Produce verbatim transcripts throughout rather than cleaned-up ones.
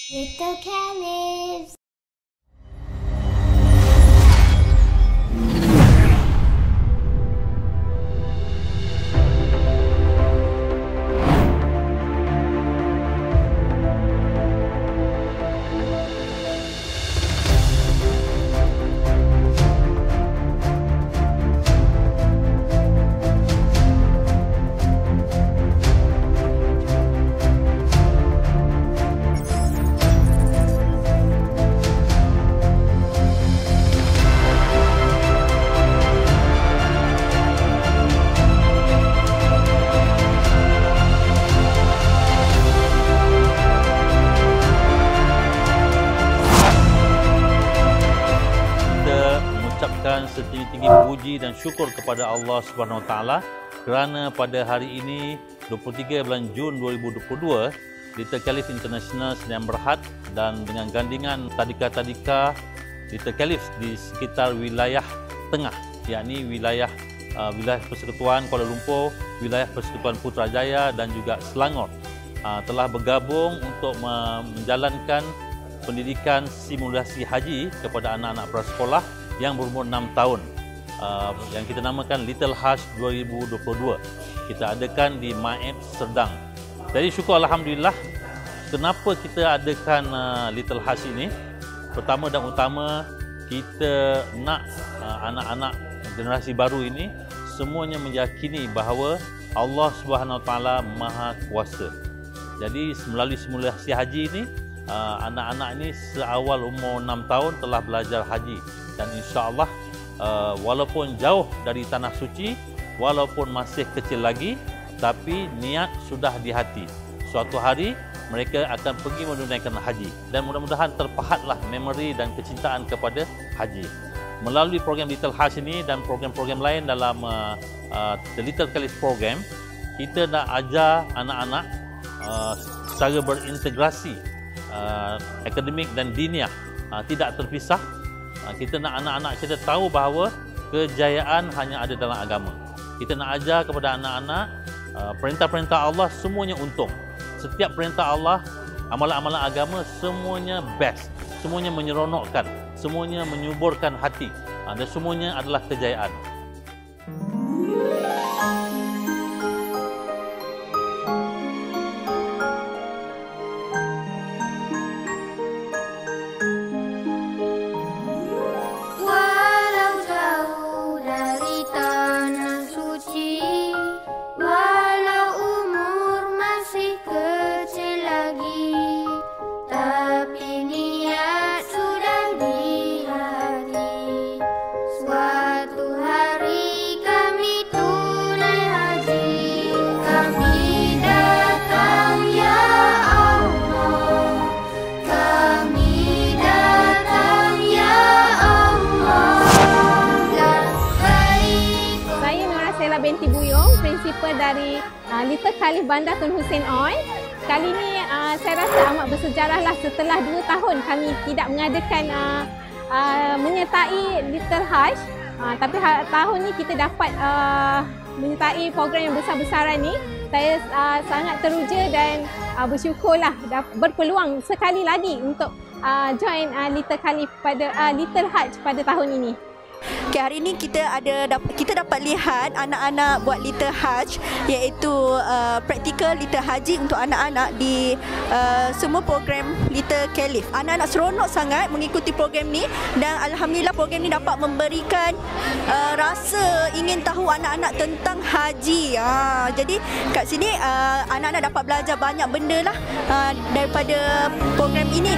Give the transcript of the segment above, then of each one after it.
Little Caliph. Setinggi-tinggi puji dan syukur kepada Allah Subhanahu Wa Taala kerana pada hari ini dua puluh tiga bulan Jun dua ribu dua puluh dua Little Caliph International Senayan Berhad dan dengan gandingan tadika-tadika Little Caliph di sekitar wilayah tengah, yakni wilayah uh, wilayah Persekutuan Kuala Lumpur, wilayah Persekutuan Putrajaya dan juga Selangor uh, telah bergabung untuk menjalankan pendidikan simulasi haji kepada anak-anak prasekolah yang berumur enam tahun, uh, yang kita namakan Little Hajj dua ribu dua puluh dua. Kita adakan di Maib, Serdang. Jadi syukur Alhamdulillah. Kenapa kita adakan uh, Little Hajj ini? Pertama dan utama, kita nak uh, anak-anak generasi baru ini semuanya meyakini bahawa Allah Subhanahu Wa Taala Maha Kuasa. Jadi melalui simulasi haji ini, uh, anak-anak ini seawal umur enam tahun telah belajar haji. Dan insya-Allah uh, walaupun jauh dari tanah suci, walaupun masih kecil lagi, tapi niat sudah di hati. Suatu hari mereka akan pergi menunaikan haji dan mudah-mudahan terpahatlah memori dan kecintaan kepada haji. Melalui program Little Hajj ini dan program-program lain dalam uh, uh, The Little Caliph Program, kita nak ajar anak-anak uh, secara berintegrasi uh, akademik dan diniah, uh, tidak terpisah. Kita nak anak-anak kita tahu bahawa kejayaan hanya ada dalam agama. Kita nak ajar kepada anak-anak perintah-perintah Allah semuanya untung. Setiap perintah Allah, amalan-amalan agama semuanya best. Semuanya menyeronokkan, semuanya menyuburkan hati dan semuanya adalah kejayaan. Binti Buyong, prinsipal dari uh, Little Caliph Bandar Tun Hussein Oil. Kali ini uh, saya rasa amat bersejarahlah setelah dua tahun kami tidak mengadakan uh, uh, menyertai Little Hajj. Uh, tapi ha tahun ini kita dapat uh, menyertai program yang besar-besaran ini. Saya uh, sangat teruja dan uh, bersyukurlah berpeluang sekali lagi untuk uh, join uh, Little Caliph pada uh, Little Hajj pada tahun ini. Okay, hari ini kita ada kita dapat lihat anak-anak buat Little Hajj, iaitu uh, praktikal Little Haji untuk anak-anak di uh, semua program Little Caliph. Anak-anak seronok sangat mengikuti program ni dan alhamdulillah program ni dapat memberikan uh, rasa ingin tahu anak-anak tentang haji. Uh, jadi kat sini uh, anak-anak dapat belajar banyak benda lah uh, daripada program ini.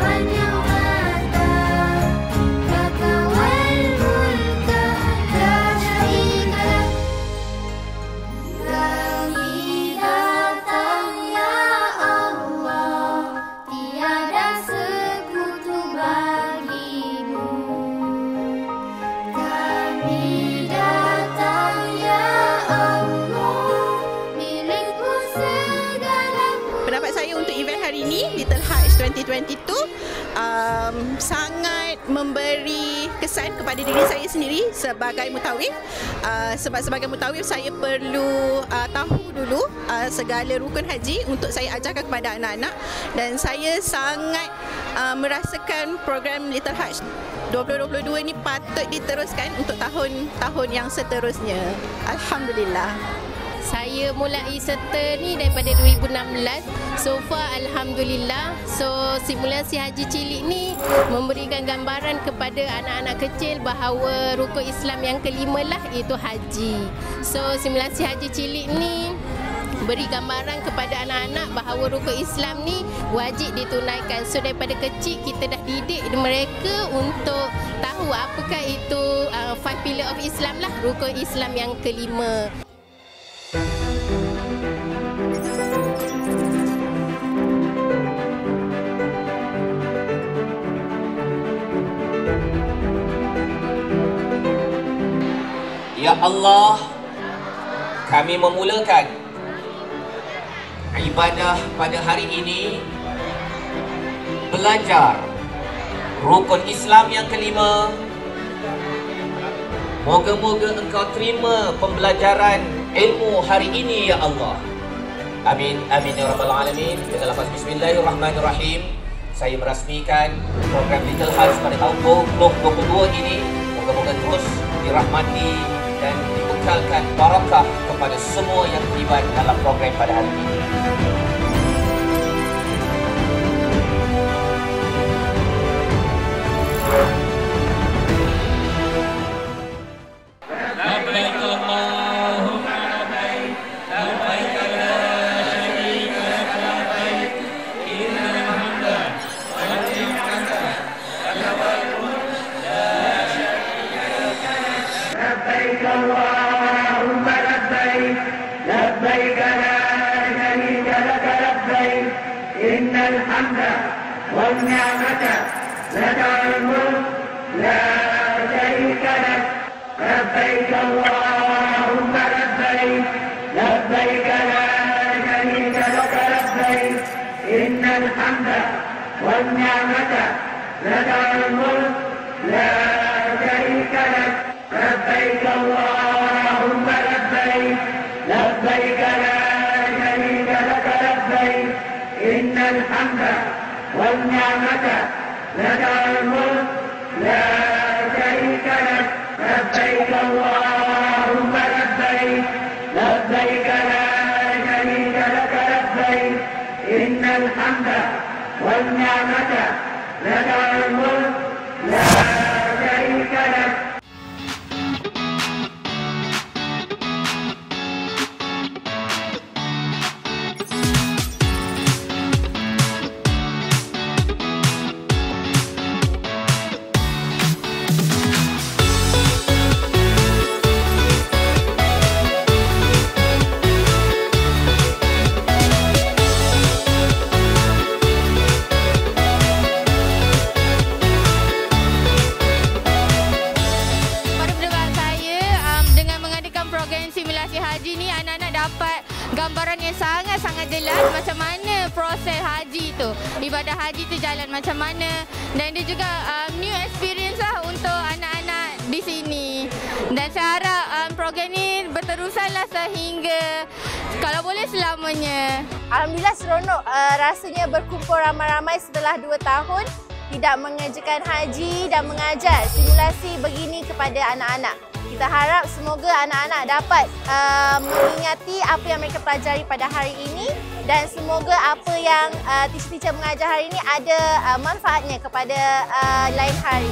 Yeah. ini, Little Hajj dua ribu dua puluh dua, um, sangat memberi kesan kepada diri saya sendiri sebagai mutawif. Uh, sebab sebagai mutawif saya perlu uh, tahu dulu uh, segala rukun haji untuk saya ajarkan kepada anak-anak, dan saya sangat uh, merasakan program Little Hajj dua ribu dua puluh dua ini patut diteruskan untuk tahun-tahun yang seterusnya. Alhamdulillah. Saya mulai serta ni daripada dua ribu enam belas. So far alhamdulillah. So simulasi haji cilik ni memberikan gambaran kepada anak-anak kecil bahawa rukun Islam yang kelima lah iaitu haji. So simulasi haji cilik ni beri gambaran kepada anak-anak bahawa rukun Islam ni wajib ditunaikan. So daripada kecil kita dah didik mereka untuk tahu apakah itu uh, five pillar of Islam lah, rukun Islam yang kelima. Ya Allah, kami memulakan ibadah pada hari ini belajar rukun Islam yang kelima. Moga-moga Engkau terima pembelajaran ilmu hari ini ya Allah. Amin, amin ya rabbal alamin. Dengan lafaz bismillahirrahmanirrahim, saya merasmikan program Little Hajj pada tahun dua ribu dua puluh dua ini. Moga-moga terus dirahmati dan dibekalkan barakah kepada semua yang terlibat dalam program pada hari ini. والنعمة لك الملك لا شريك لك لبيك اللهم لبيك لبيك لا شريك لك لبيك إن الحمد والنعمة لك الملك لا شريك لك لبيك اللهم لبيك لبيك لا شريك لك لبيك إن الحمد والنعمة لك الملك لا شريك لك لبيك اللهم لبيك لبيك لا شريك لك لبيك إن الحمد والنعمة لك الملك لا شريك لك. Gambaran yang sangat-sangat jelas macam mana proses haji tu, ibadah haji tu jalan macam mana, dan dia juga um, new experience lah untuk anak-anak di sini. Dan saya harap um, program ni berterusan lah sehingga kalau boleh selamanya. Alhamdulillah seronok uh, rasanya berkumpul ramai-ramai setelah dua tahun tidak mengerjakan haji dan mengajar simulasi begini kepada anak-anak. Kita harap semoga anak-anak dapat uh, mengingati apa yang mereka pelajari pada hari ini, dan semoga apa yang uh, teacher-teacher mengajar hari ini ada uh, manfaatnya kepada uh, lain hari.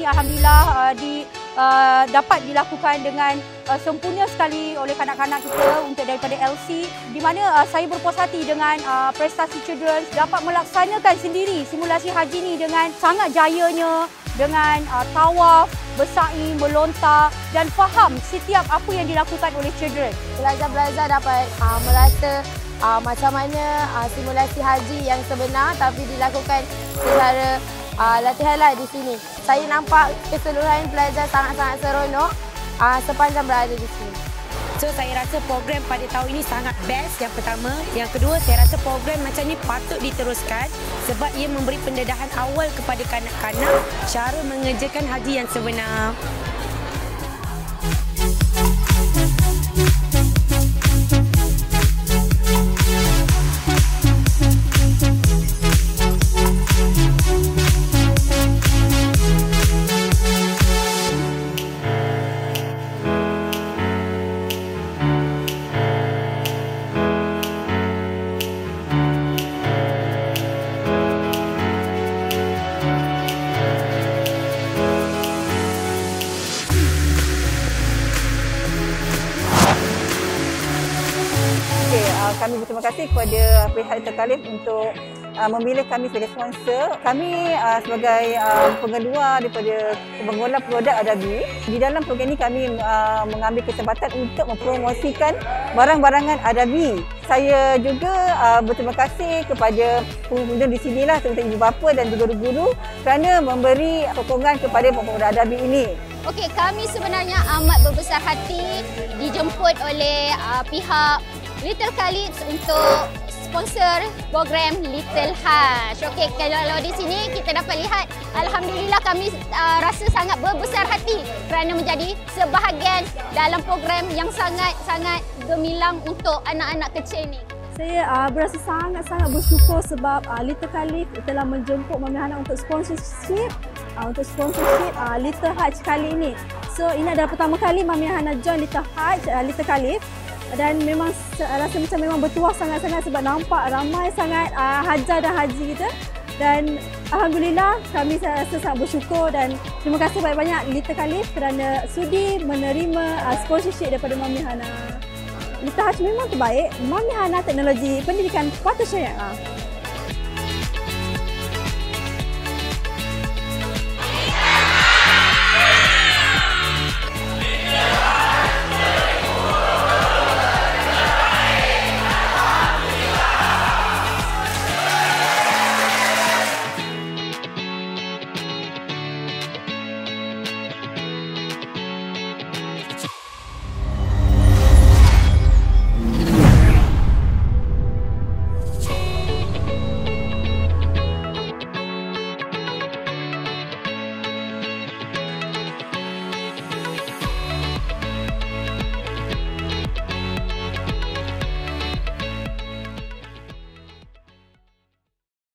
alhamdulillah uh, di uh, dapat dilakukan dengan uh, sempurna sekali oleh kanak-kanak kita untuk daripada L C, di mana uh, saya berpuas hati dengan uh, prestasi children dapat melaksanakan sendiri simulasi haji ni dengan sangat jayanya, dengan uh, tawaf, bersa'i, melontar dan faham setiap apa yang dilakukan oleh children. Pelajar-pelajar dapat uh, merasa uh, macam mana uh, simulasi haji yang sebenar tapi dilakukan secara uh, latihan lah di sini. Saya nampak keseluruhan pelajar sangat-sangat seronok uh, sepanjang berada di sini. So saya rasa program pada tahun ini sangat best, yang pertama. Yang kedua, saya rasa program macam ni patut diteruskan sebab ia memberi pendedahan awal kepada kanak-kanak cara mengerjakan haji yang sebenar. Kami berterima kasih kepada pihak Lita Khalif untuk uh, memilih kami sebagai sponsor. Kami uh, sebagai uh, pengeluar daripada pengelola produk Adabi. Di dalam program ini kami uh, mengambil kesempatan untuk mempromosikan barang-barangan Adabi. Saya juga uh, berterima kasih kepada pengguna di sinilah, terutama ibu bapa dan juga guru-guru kerana memberi sokongan kepada pemuda Adabi ini. Okey, kami sebenarnya amat berbesar hati dijemput oleh uh, pihak Little Khalif untuk sponsor program Little Hajj. Okey, kalau di sini kita dapat lihat, alhamdulillah kami uh, rasa sangat berbesar hati kerana menjadi sebahagian dalam program yang sangat-sangat gemilang untuk anak-anak kecil ni. Saya uh, berasa sangat-sangat bersyukur sebab uh, Little Khalif telah menjemput Mami Hana untuk sponsorship uh, untuk sponsorship uh, Little Hajj kali ini. So ini adalah pertama kali Mami Hana join Little Hajj, uh, Little Khalif. Dan memang rasa macam memang bertuah sangat-sangat sebab nampak ramai sangat uh, hajar dan haji kita. Dan alhamdulillah kami rasa sangat bersyukur dan terima kasih banyak-banyak Little Khalif kerana sudi menerima uh, sponsorship daripada Mami Hana. Little Hajj memang terbaik. Mami Hana Teknologi Pendidikan Patut Syariah.